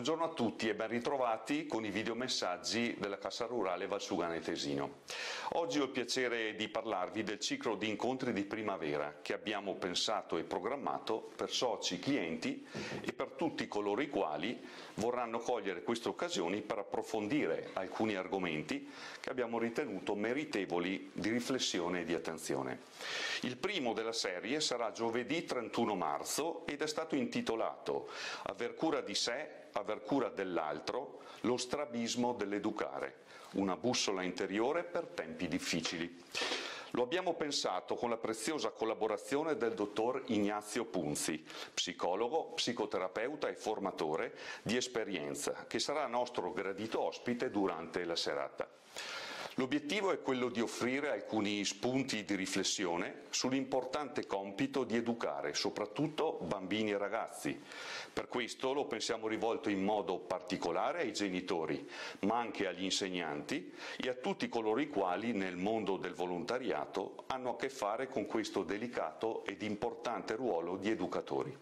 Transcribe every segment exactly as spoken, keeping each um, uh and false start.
Buongiorno a tutti e ben ritrovati con i videomessaggi della Cassa Rurale Valsugana e Tesino. Oggi ho il piacere di parlarvi del ciclo di incontri di primavera che abbiamo pensato e programmato per soci, clienti e per tutti coloro i quali vorranno cogliere queste occasioni per approfondire alcuni argomenti che abbiamo ritenuto meritevoli di riflessione e di attenzione. Il primo della serie sarà giovedì trentuno marzo ed è stato intitolato Aver cura di sé, aver cura dell'altro, lo strabismo dell'educare, una bussola interiore per tempi difficili. Lo abbiamo pensato con la preziosa collaborazione del dottor Ignazio Punzi, psicologo, psicoterapeuta e formatore di esperienza, che sarà nostro gradito ospite durante la serata. L'obiettivo è quello di offrire alcuni spunti di riflessione sull'importante compito di educare soprattutto bambini e ragazzi. Per questo lo pensiamo rivolto in modo particolare ai genitori, ma anche agli insegnanti e a tutti coloro i quali nel mondo del volontariato hanno a che fare con questo delicato ed importante ruolo di educatori.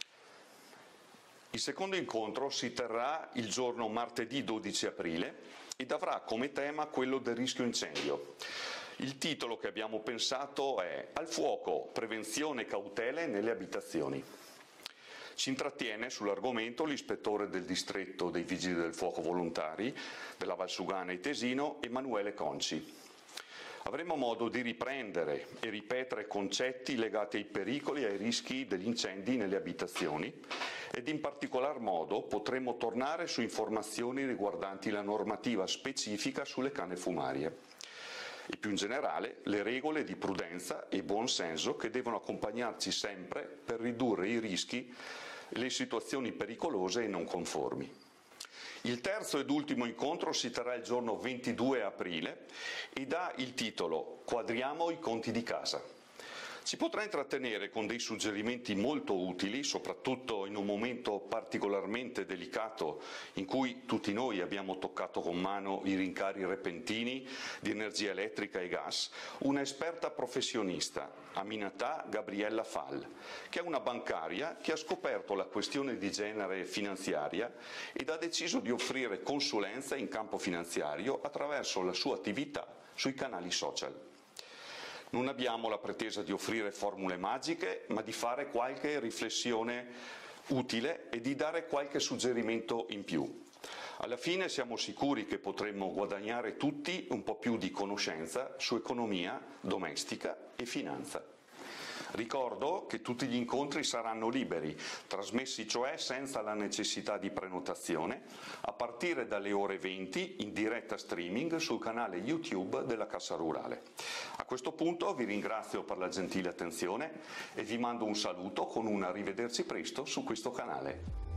Il secondo incontro si terrà il giorno martedì dodici aprile ed avrà come tema quello del rischio incendio. Il titolo che abbiamo pensato è Al fuoco, prevenzione e cautele nelle abitazioni. Ci intrattiene sull'argomento l'ispettore del distretto dei Vigili del Fuoco Volontari della Valsugana e Tesino, Emanuele Conci. Avremo modo di riprendere e ripetere concetti legati ai pericoli e ai rischi degli incendi nelle abitazioni ed in particolar modo potremo tornare su informazioni riguardanti la normativa specifica sulle canne fumarie e più in generale le regole di prudenza e buon senso che devono accompagnarci sempre per ridurre i rischi e le situazioni pericolose e non conformi. Il terzo ed ultimo incontro si terrà il giorno ventidue aprile ed ha il titolo Quadriamo i conti di casa. Si potrà intrattenere con dei suggerimenti molto utili, soprattutto in un momento particolarmente delicato in cui tutti noi abbiamo toccato con mano i rincari repentini di energia elettrica e gas, una esperta professionista, Aminatà Gabriella Fall, che è una bancaria che ha scoperto la questione di genere finanziaria ed ha deciso di offrire consulenza in campo finanziario attraverso la sua attività sui canali social. Non abbiamo la pretesa di offrire formule magiche, ma di fare qualche riflessione utile e di dare qualche suggerimento in più. Alla fine siamo sicuri che potremmo guadagnare tutti un po' più di conoscenza su economia, domestica e finanza. Ricordo che tutti gli incontri saranno liberi, trasmessi cioè senza la necessità di prenotazione, a partire dalle ore venti in diretta streaming sul canale YouTube della Cassa Rurale. A questo punto vi ringrazio per la gentile attenzione e vi mando un saluto con un arrivederci presto su questo canale.